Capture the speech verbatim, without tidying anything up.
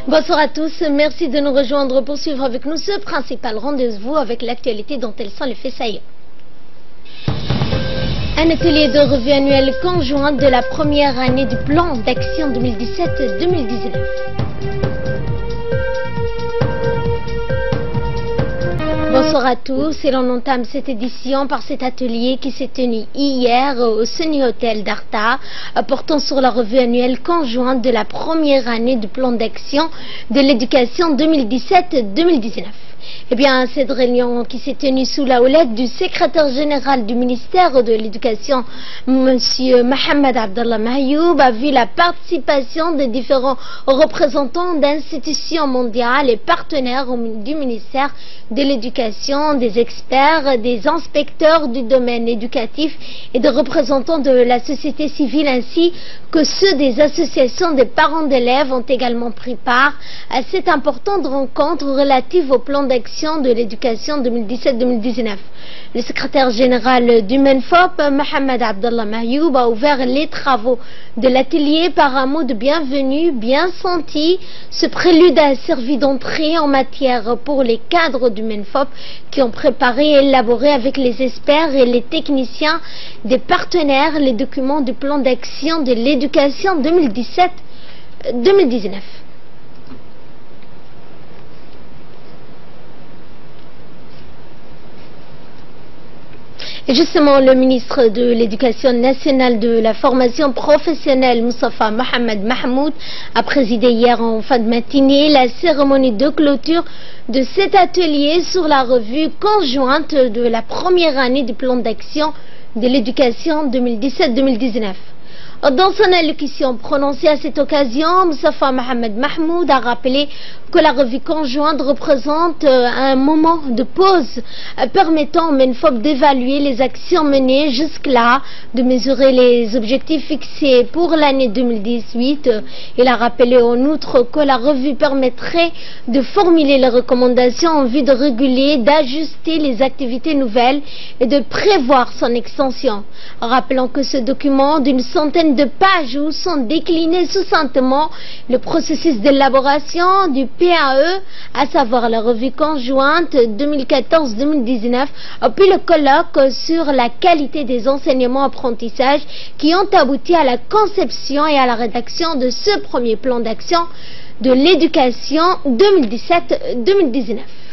Bonsoir à tous, merci de nous rejoindre pour suivre avec nous ce principal rendez-vous avec l'actualité dont elles sont les faits saillants. Un atelier de revue annuelle conjoint de la première année du plan d'action deux mille dix-sept deux mille dix-neuf. Bonsoir à tous et l'on entame cette édition par cet atelier qui s'est tenu hier au Sunny Hotel d'Arta portant sur la revue annuelle conjointe de la première année du plan d'action de l'éducation deux mille dix-sept deux mille dix-neuf. Eh bien, cette réunion qui s'est tenue sous la houlette du secrétaire général du ministère de l'Éducation, M. Mohamed Abdallah Mayoub, a vu la participation des différents représentants d'institutions mondiales et partenaires du ministère de l'Éducation, des experts, des inspecteurs du domaine éducatif et des représentants de la société civile ainsi que ceux des associations des parents d'élèves ont également pris part à cette importante rencontre relative au plan d'action de l'éducation deux mille dix-sept deux mille dix-neuf. Le secrétaire général du MENFOP, Mohamed Abdallah Mayoub, a ouvert les travaux de l'atelier par un mot de bienvenue bien senti. Ce prélude a servi d'entrée en matière pour les cadres du MENFOP qui ont préparé et élaboré avec les experts et les techniciens des partenaires les documents du plan d'action de l'éducation deux mille dix-sept deux mille dix-neuf. Et justement, le ministre de l'Éducation nationale de la formation professionnelle, Moustapha Mohamed Mahmoud, a présidé hier en fin de matinée la cérémonie de clôture de cet atelier sur la revue conjointe de la première année du plan d'action de l'éducation deux mille dix-sept deux mille dix-neuf. Dans son allocution prononcée à cette occasion, Moustapha Mohamed Mahmoud a rappelé que la revue conjointe représente un moment de pause permettant au MENFOP d'évaluer les actions menées jusque-là, de mesurer les objectifs fixés pour l'année deux mille dix-huit. Il a rappelé en outre que la revue permettrait de formuler les recommandations en vue de réguler, d'ajuster les activités nouvelles et de prévoir son extension. Rappelant que ce document d'une centaine de pages où sont déclinés succinctement le processus d'élaboration du P A E, à savoir la revue conjointe deux mille quatorze deux mille dix-neuf, puis le colloque sur la qualité des enseignements apprentissages qui ont abouti à la conception et à la rédaction de ce premier plan d'action de l'éducation deux mille dix-sept deux mille dix-neuf.